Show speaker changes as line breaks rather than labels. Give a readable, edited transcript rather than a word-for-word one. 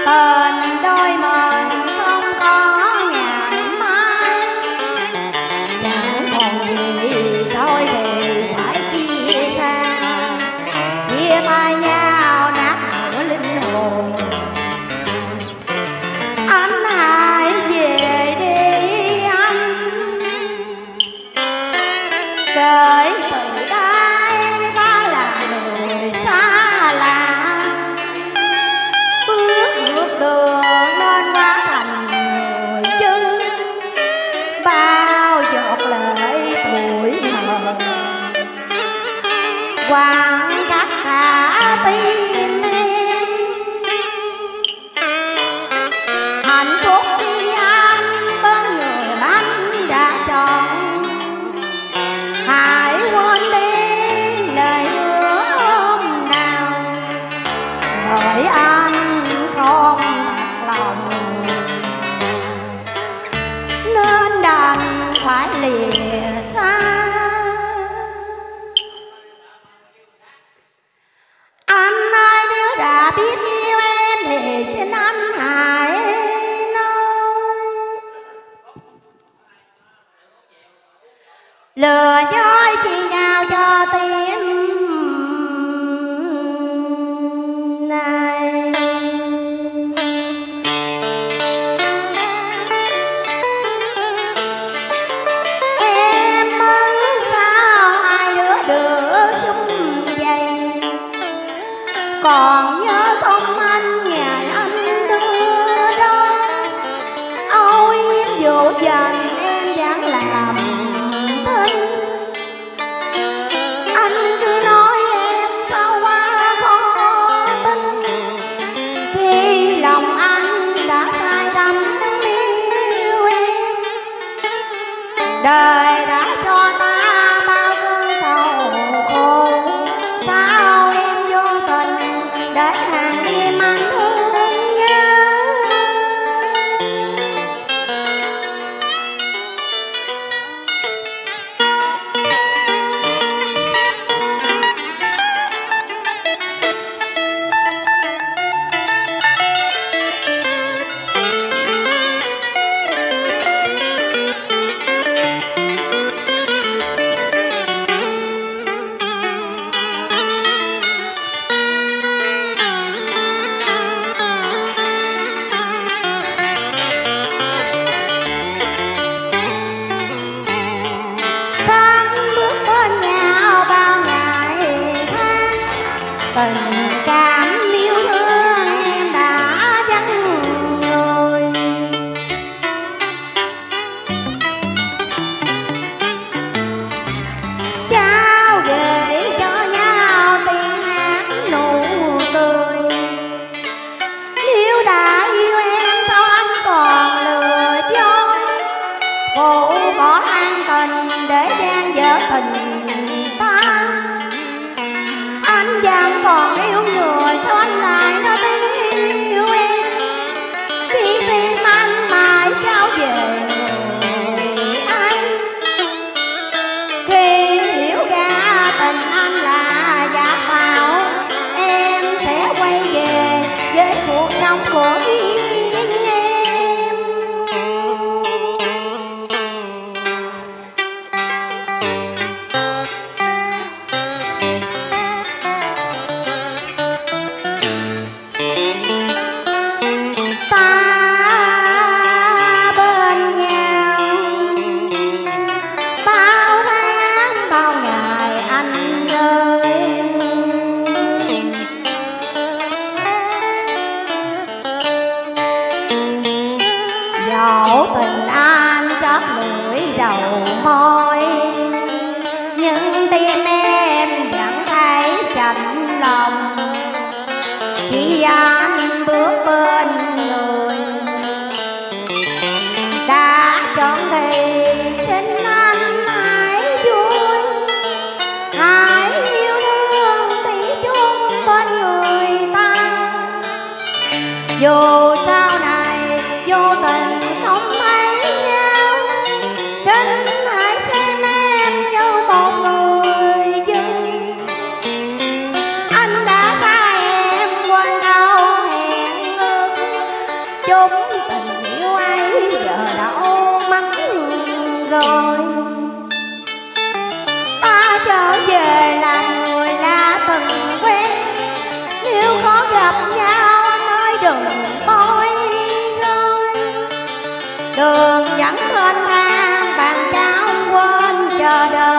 tình đôi mình không có ngày mai, chẳng còn gì thôi thì phải chia xa, chia tay nhau nát nửa linh hồn. Anh hãy về đi anh, kể từ đây ta là người xa lạ, bước đường nên hóa thành người dân, bao giọt lệ tuổi hờn quặn cắt cả tim em. Hạnh phúc đi anh bên người anh đã chọn, hãy quên đi lời hứa hôm nào, bởi anh không thật lòng nên đành phải lìa xa. Anh ơi nếu đã biết yêu em thì xin anh hãy nói, lừa dối chi nhau cho tim này. Em ơi sao hai đứa đưa sum vầy, còn nhớ không anh ngày anh đưa đó, ôi em dỗ dành em chẳng làm thinh. Anh cứ nói em sao quá khó tin, khi lòng anh đã sai đắm yêu em. Đời đã cho ta bao cơn sầu khổ, sao em vô tình để hàng đêm anh thương nhớ. Tình cảm yêu thương em đã vắng người, trao về cho nhau tiếng hát nụ cười. Nếu đã yêu em sao anh còn lừa dối, phụ bỏ an tình để gian dở tình ta. Anh vẫn còn yêu người sao anh lại nói tiếng yêu em, khi tim anh mãi trao về người anh. Khi hiểu ra tình anh là giả tạo, em sẽ quay về với cuộc sống của riêng em. Dẫu tình anh chót lưỡi đầu môi, nhưng tim em vẫn thấy chạnh lòng khi anh bước bên người đã chọn thì xin anh hãy vui, hãy yêu thương thủy chung bên người ta. Dù sau này vô tình không thấy nhau, xin hãy xem em như một người dân. Anh đã xa em quên câu hẹn ước, chung tình yêu ấy giờ đâu mất rồi. Ta trở về làm người đã từng quen, nếu có gặp nhau anh ơi đừng bối rối. Đường vẫn thênh thang, bạn cháu quên chờ đợi.